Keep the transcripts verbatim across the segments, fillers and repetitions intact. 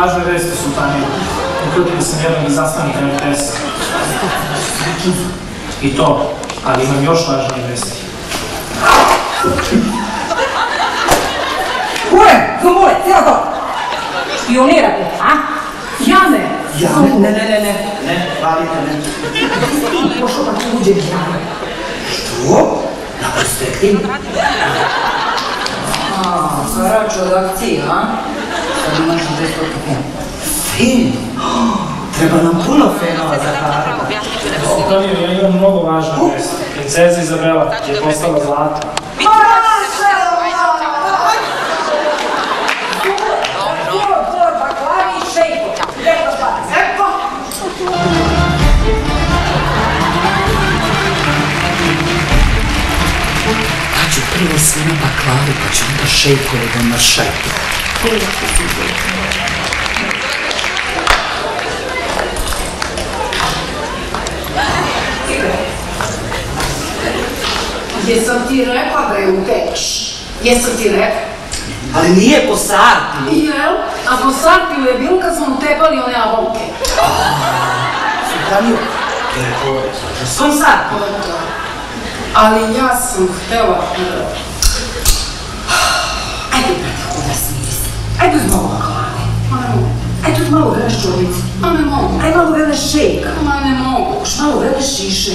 važne vesti, sultanije. Uhvatili sam jednog izaslanika R T S. I to, ali imam još važnije vesti. Ure, zubule, cijela to! Špionirate, a? Jane! Jane? Ne, ne, ne, ne. Ne, hvalite, ne. Ti pošao pa ti uđe Jane. Što? Na perspektivu? A, harač od akcije, a? Sad imaš besplatni film. Film? Treba nam puno filmova za Harača. Sultanije, ja imam mnogo važne vesti. Princeza Izabela je postala zlata. Daću prvo sve na baklavu, pa ću onda šejkove da maršajte. Jesam ti rekla da je utečeš? Jesam ti rekla? Ali nije po Sartiju. Jel? A po Sartiju je bilo kad smo utepali one avolke. Sultaniju, to je po... Na svom Sartiju? Ali ja sam htela... Ajde, brate, da smiri se. Ajde uz malo baklave. Ma ne mogu. Ajde uz malo vrele ščurbice. Ma ne mogu. Ajde malo vrele šejka. Ma ne mogu. Už malo vrele šiše.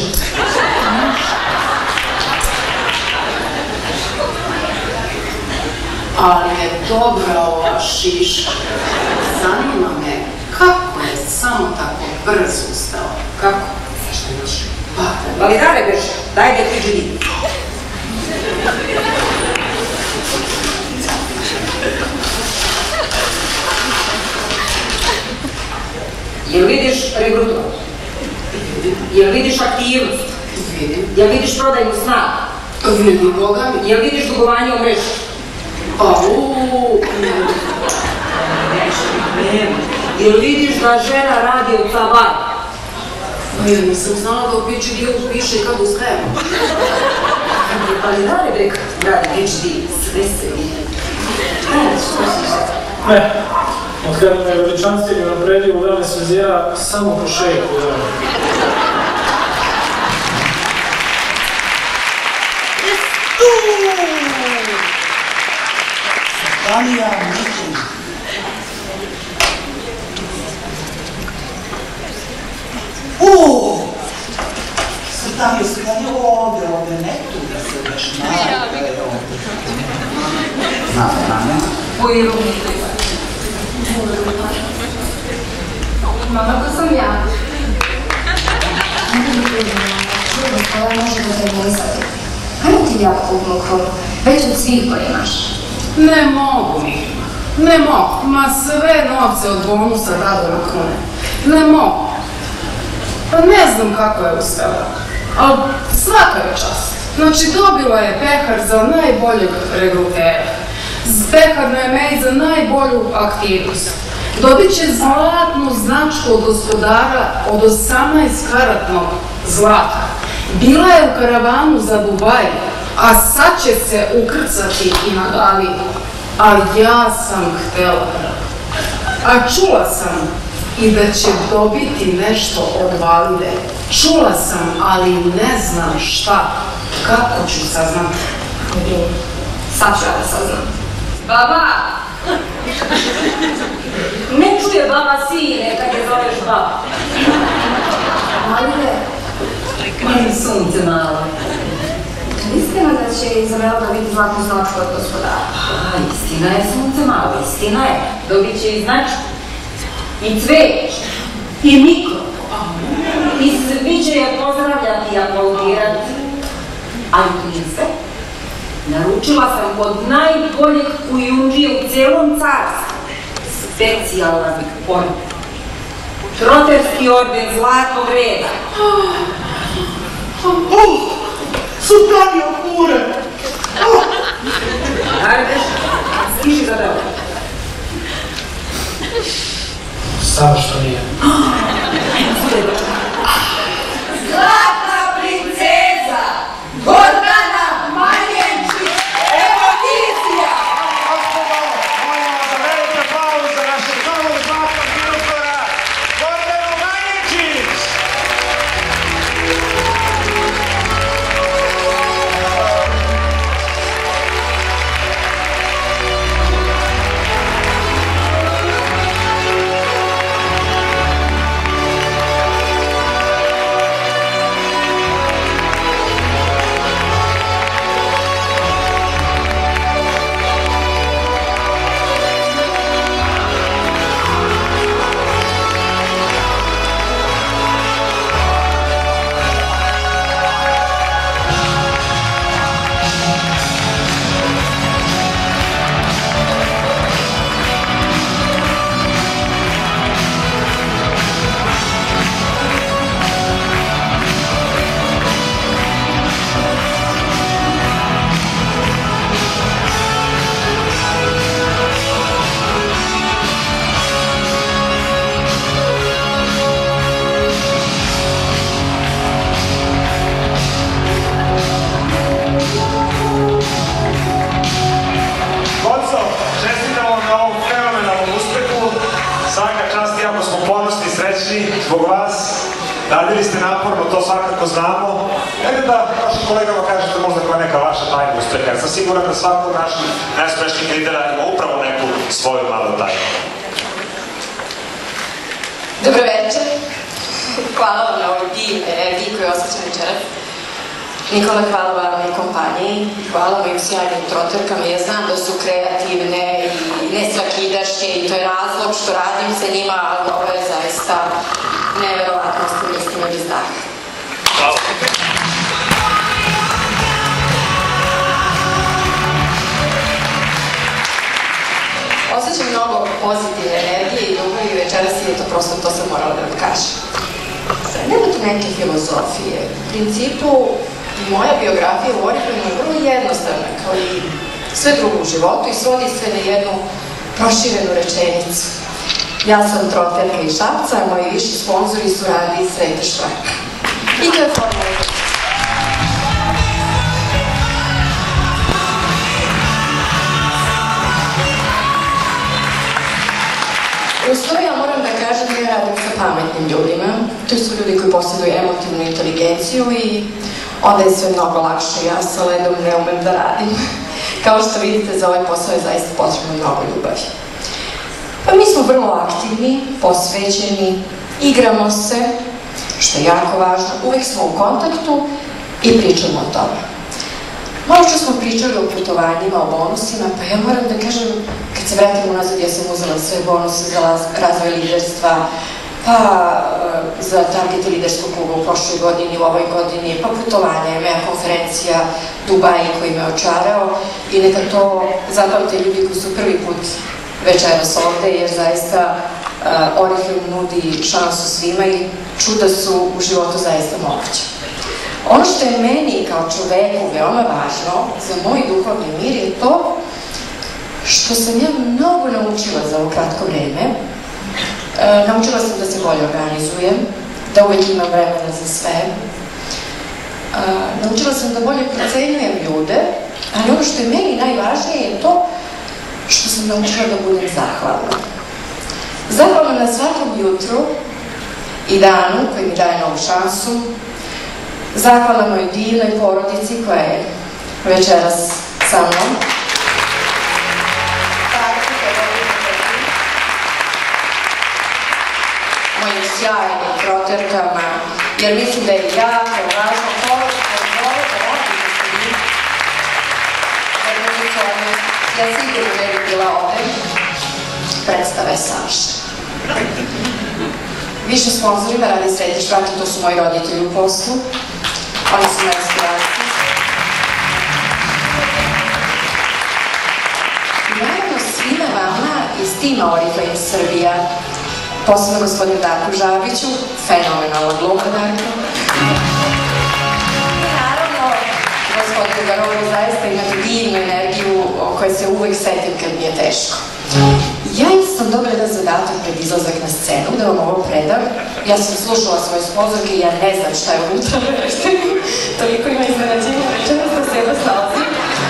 Ali je dobra ova šiša. Zanima me kako je samo tako brzo ustala. Kako? Zašto imaš? Pa, ali dare beš, daj da ti židi. Jel vidiš regrutovanje? Jel vidiš aktivnost? Vidim. Jel vidiš prodajnu snagu? Vidim, Boga mi. Jel vidiš dugovanje u mreži? Auuu, jel vidiš da žena radi od sabara? Ja nisam znala da u P H D-u piše kako uskajamo. Ali da li brek radi P H D, sve se vidi. Ne, od kada me veličanstveni napredio u vele svizira samo po šejku. Sultanija, ničim. Uuu! Sultanija, Sultanija, ovdje, ovdje, ne tu da se veš nade, ovdje. Nade, nade. Pojeru mi treba. Mama, to sam ja. Ovo može da te nisati. Hajmo ti ja puknu već od svih koji imaš. Ne mogu mi. Ne mogu. Ma sve novce od bonusa dado na krune. Ne mogu. Pa ne znam kako je uspela. Ali svaka je čast. Znači dobila je pehar za najboljeg regrutera. Pehar na Emej za najbolju aktivnost. Dobit će zlatnu značku od gospodara od osamnaest karatnog zlata. Bila je u karavanu za Dubaj, a sad će se ukrcati i na Galiju. A ja sam htela. A čula sam i da će dobiti nešto od Valide. Čula sam, ali ne znam šta. Kako ću saznati? Sad ću ja da saznam. Baba! Ne čuje baba sine kad je zoveš baba. Valide, Moje sunce malo. istina da će Izabela dobiti zlatnu značku od gospodara? A, istina je sunce malo, istina je. Dobit će i značku. I cveć. I mikrofon. I svi će je pozdravljati i aplaudirati. Ali to nije sve. Naručila sam kod najboljeg kujundžije u celom carstvu. Specijalna ponuda. Troterski orden zlatnog reda. Sultanija, kure! Ajde, stiži za dobro. Samo što nije. Zlatna princeza! Gordana Maljenčić! Evo vizija! Gospodo, molim vas da velike aplauze za naše prvo zlatno radili ste naporno, to svakako znamo. Ajde da vašim kolegama kažete možda koja je neka vaša tajna uspeha, jer sam siguran da svako od naših najuspešnijih lidera ima upravo neku svoju malu tajnu. Dobro večer. Hvala vam na ovoj divnoj energiji koju osjećam večeras. Nikola, hvala vam i kompaniji, hvala mojim sjajnim troterkama. Ja znam da su kreativne i nesvakidaške i to je razlog što radim sa njima, ali ovo je zaista neverovatno, ste mislim od izdaha. Hvala. Osjećam mnogo pozitivne energije i ljubavi i večeras je to prosto, to sam morala da vam kažem. Nema tu neke filozofije. U principu, moja biografija u Oriflameu je vrlo jednostavna, kao i sve drugo u životu i svodi se na jednu proširenu rečenicu. Ja sam troterka iz Šapca, a moji viši sponzori su Radi i Srete Švrak. I to je formula. Uz to ja moram da kažem da ja radim sa pametnim ljudima. To su ljudi koji posjeduju emotivnu inteligenciju i onda je sve mnogo lakše. Ja sa ledom ne umem da radim. Kao što vidite, za ovaj posao je zaista potrebno mnogo ljubavi. Pa mi smo vrlo aktivni, posvećeni, igramo se, što je jako važno, uvek smo u kontaktu i pričamo o tome. Malo što smo pričali o putovanjima, o bonusima, pa ja moram da kažem, kad se vratim unazad, ja sam uzela sve bonuse za razvoj liderstva, pa za targete liderskog kluba u prošloj godini, u ovoj godini, pa putovanja, moja konferencija Dubaji koji me očarao i neka to zapamte ljudi koji su prvi put večeras ovde, jer zaista Oriflame nudi šansu svima i čuda su u životu zaista moguće. Ono što je meni kao čoveku veoma važno za moj duhovni mir je to što sam ja mnogo naučila za ovo kratko vreme. E, naučila sam da se bolje organizujem, da uvek imam vremena za sve. E, naučila sam da bolje procenjujem ljude, ali ono što je meni najvažnije je to što sam naučila da budem zahvalna. Zahvalna na svakom jutru i danu koji mi daje novu šansu. Zahvalna mojoj divnoj porodici koja je večeras sa mnom. Mojim sjajnim troterkama, jer mislim da je jako važno koliko zove da ovdje da ja sigurno ne bi bila ovdje. Predstava je savršena. Više sponsorima Radi Srete Švrak i to su moji roditelji u poslu. Oni su moja inspiracija. I naravno svima vama iz tima Oriflame Srbija, posebno gospodinu Darku Žabiću, fenomenalna gluma Darko. I naravno gospodinu Garovu, zaista imate divnu energiju o kojoj se uvek setim kad mi je teško. Ja sam dobila jedan zadatak pred izlazak na scenu, da vam ovo predam. Ja sam slušala svoje sponzorke i ja ne znam šta je unutra. Toliko ima iznenađenja, večeras da se jedno snalazim.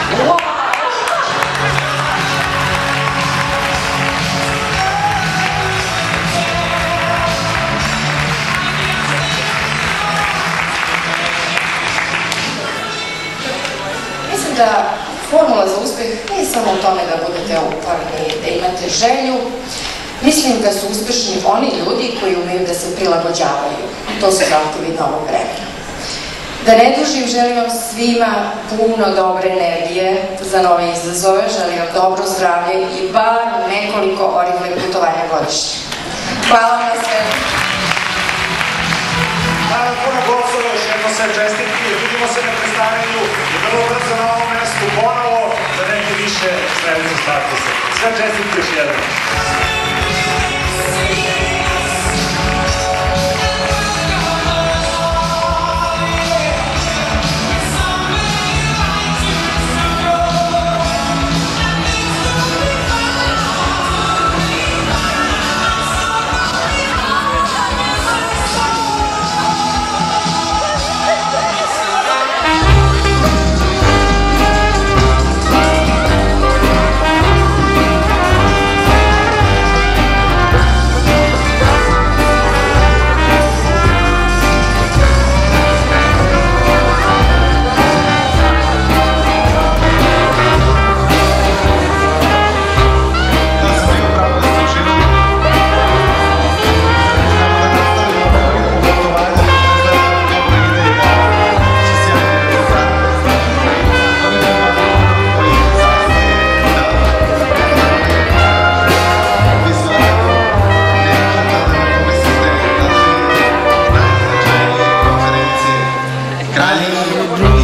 Mislim da formula za uspeh nije samo u tome da budete uporni, da imate želju. Mislim da su uspešni oni ljudi koji umeju da se prilagođavaju. To su zahtevi novog vremena. Da ne dužim, želim vam svima puno dobre energije za nove izazove, želim vam dobro zdravlje i bar nekoliko Oriflame putovanja godišnje. Hvala vam sve. Hvala puno gostova, još jedno sve čestitki, vidimo se na predstavljanju i vrlo brzo na ovom mestu ponovo za neke više srednje statuse. Sve čestitki još jedno. Dobro.